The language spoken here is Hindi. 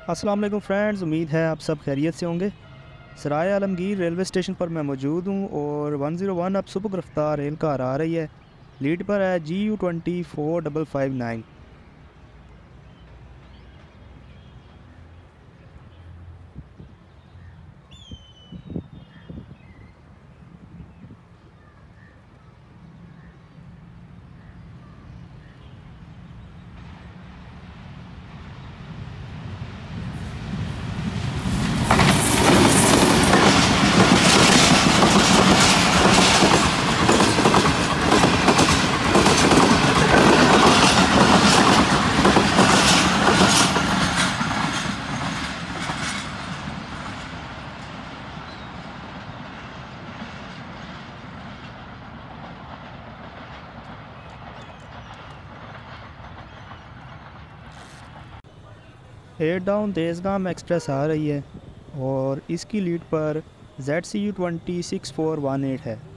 अस्सलाम वालेकुम फ्रेंड्स, उम्मीद है आप सब खैरियत से होंगे। सराय आलमगीर रेलवे स्टेशन पर मैं मौजूद हूँ और 101 अब सुबह रफ्तार रेल कार आ रही है। लीड पर है GU 24559। Head down Tezgam express आ रही है और इसकी लीड पर ZCU 206418 है।